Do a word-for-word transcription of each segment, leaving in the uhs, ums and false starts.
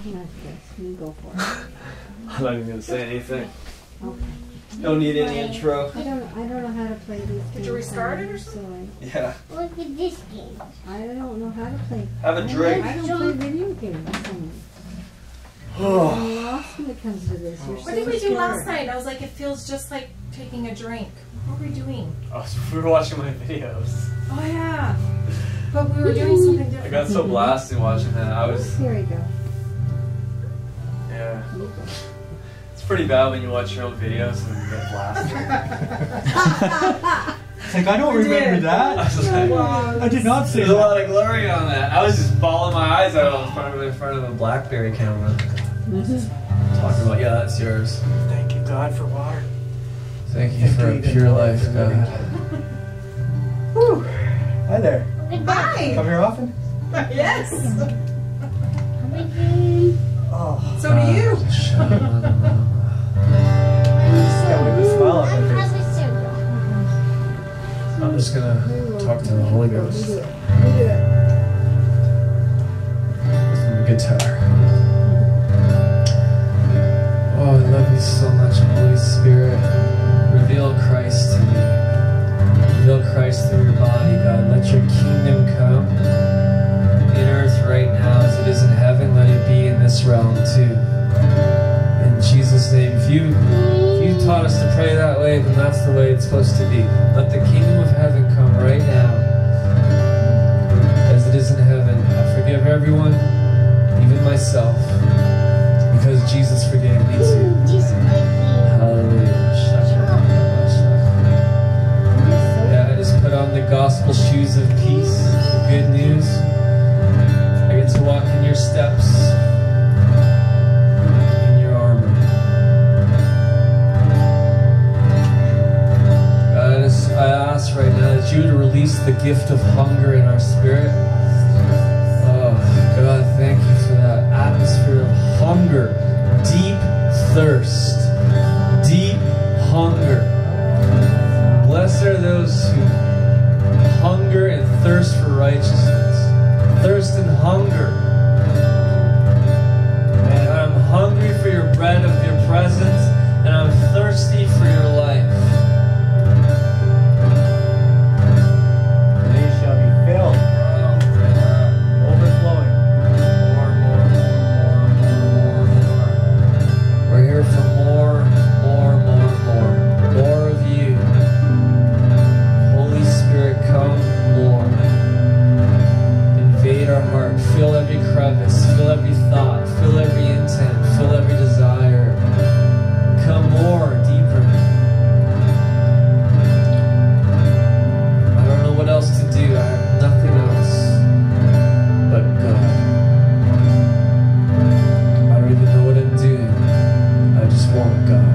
Not this. You go for it. I'm not even gonna say anything. Okay. Don't need any intro. I don't. I don't know how to play these games. Did you restart it or so something? Yeah. Look at this game. I don't know how to play. Have a I drink. don't, I don't play video games. Oh. I'm lost when it comes to this. You're What so did we do scared. last night? I was like, it feels just like taking a drink. What were we doing? Oh, so we were watching my videos. Oh yeah. But we were doing something I different. got so blasted watching that. I was. Here we go. Yeah. You go. It's pretty bad when you watch your own videos and you get blasted. It's like, I don't You remember did. that. I was like, I did not say there's a that. lot of glory on that. I was just bawling my eyes out in front of in front of a BlackBerry camera. Talking about, yeah, that's yours. Thank you, God, for water. Thank you for a pure life, God. Whew. Hi there. Hi. Come here often? Yes. Oh. So do you. Yeah, with a smile on my face. I'm just gonna talk to the Holy Ghost You do it. You do it. with my guitar. Oh, I love you so much, Holy Spirit. Reveal Christ to me. Reveal Christ through your body, God. Let your kingdom come in earth right now as it is in heaven. Let it be in this realm too. In Jesus' name. If you, if you taught us to pray that way, then that's the way it's supposed to be. Let the kingdom of heaven come right now as it is in heaven. I forgive everyone, even myself, because Jesus forgave me too. Hallelujah. Yeah, I just put on the gospel shoes of peace, the good news. I get to walk in your steps, in your armor. God, I just- I ask right now that you would release the gift of hunger in our spirit. Oh, God, thank you for that atmosphere of hunger, deep thirst, deep hunger. Blessed are those who hunger and thirst for righteousness. Thirst and hunger. And I'm hungry for your bread of your presence, and I'm thirsty for your life. They shall be filled, overflowing. More, more, more, more, more, more. We're here for more, more, more, more. More of you. Holy Spirit, come more. Invade our heart. Fill every crevice. Fill every thought. Fill every intent. Fill every desire. Come more, deeper. I don't know what else to do. I have nothing else but God. I don't even know what I'm doing. I just want God.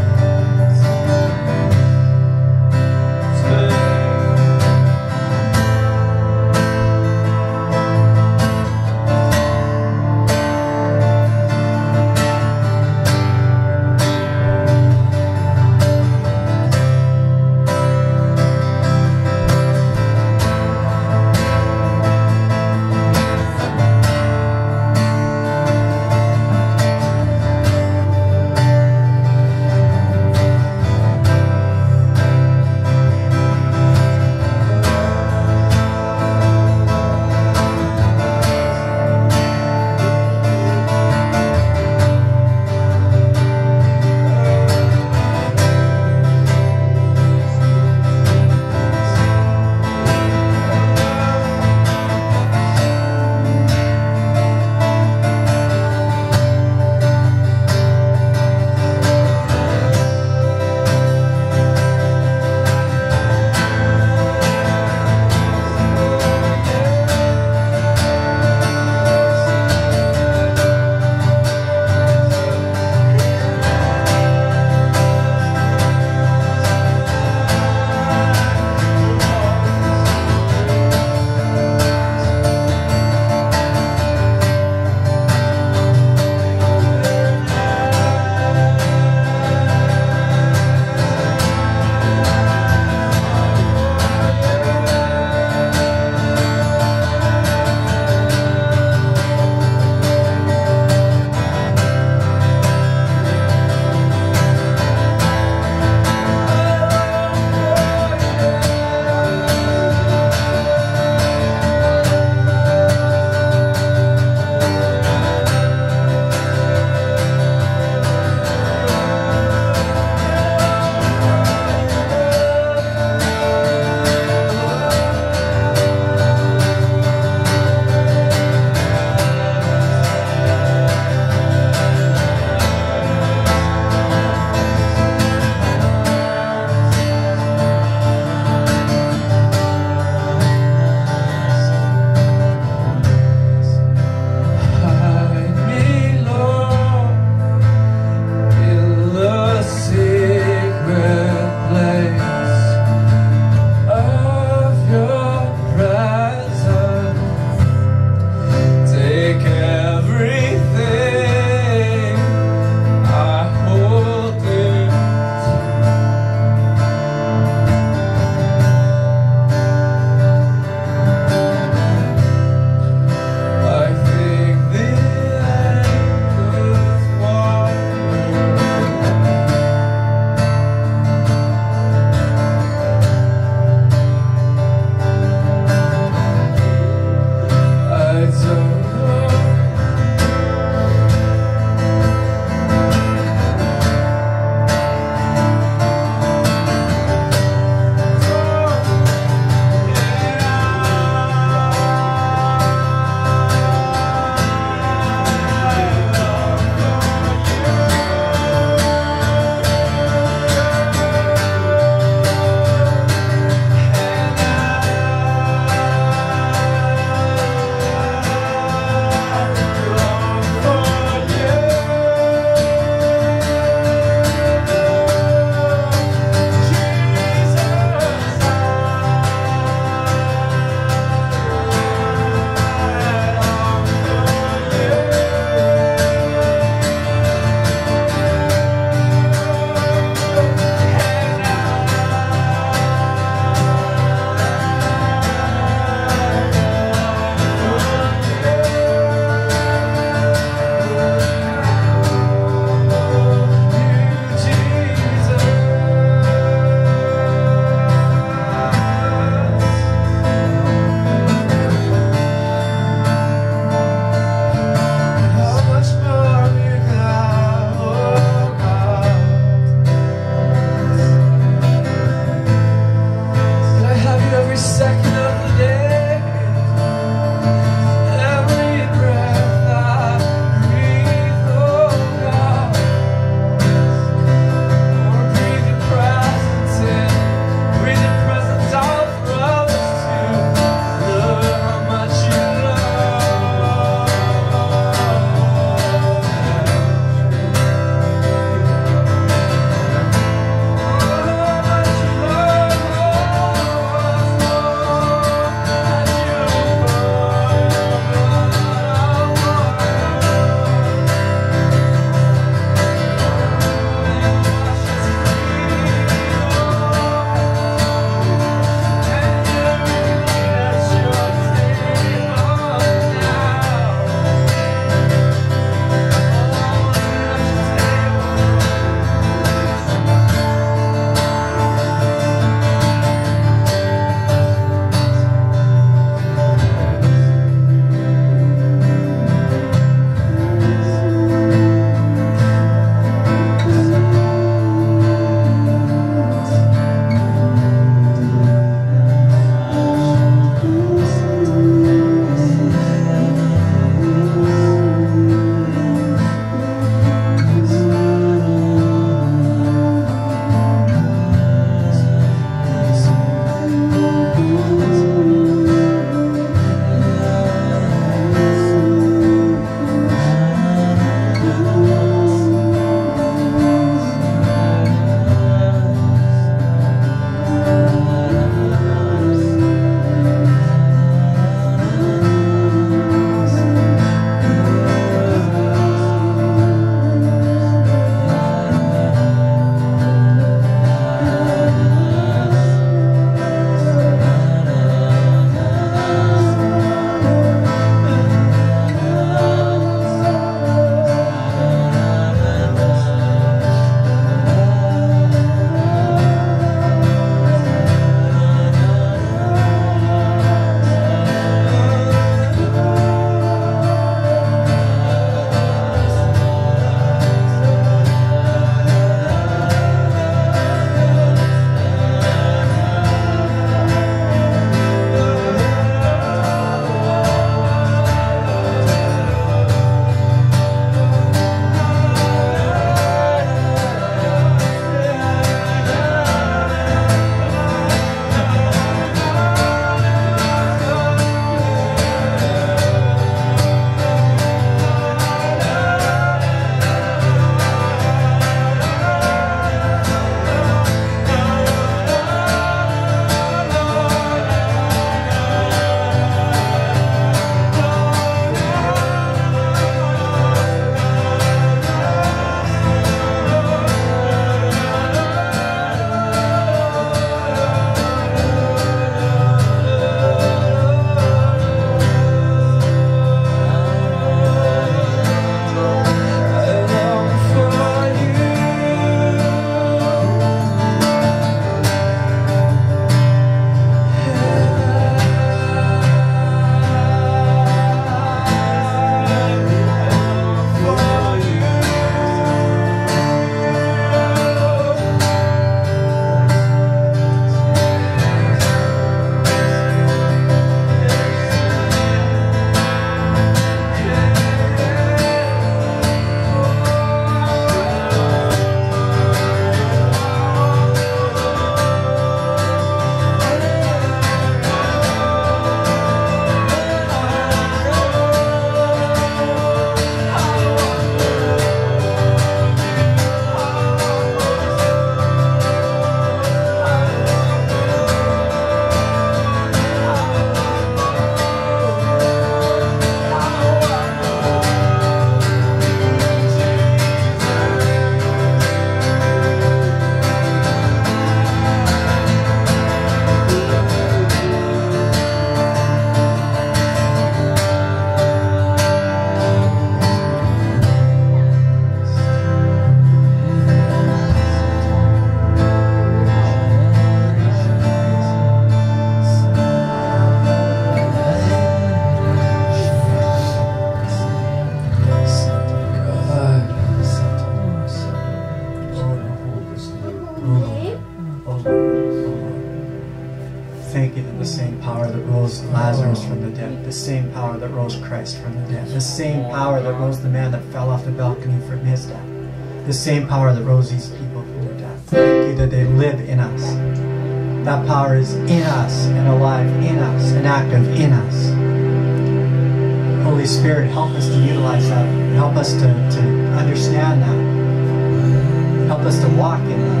Lazarus from the dead, the same power that rose Christ from the dead, the same power that rose the man that fell off the balcony from his death, the same power that rose these people from their death. Thank you that they live in us. That power is in us and alive in us and active in us. Holy Spirit, help us to utilize that. Help us to, to understand that. Help us to walk in that.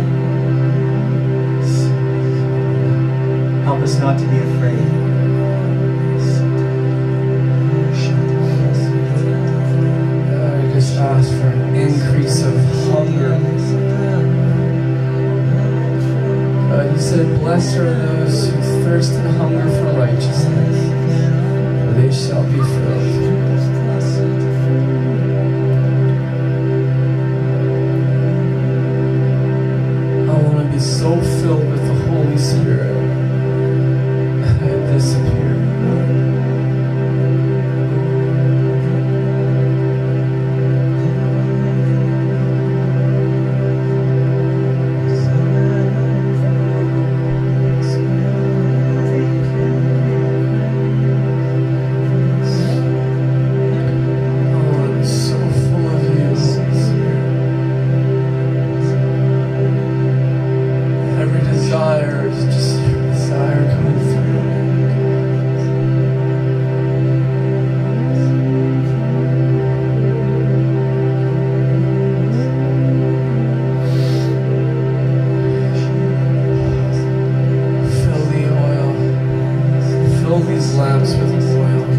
Help us not to be afraid. God, I just ask for an increase of hunger. God, you said, blessed are those who thirst and hunger for righteousness, for they shall be filled. I want to be so filled with the Holy Spirit that I disappear. Fill these lamps with oil.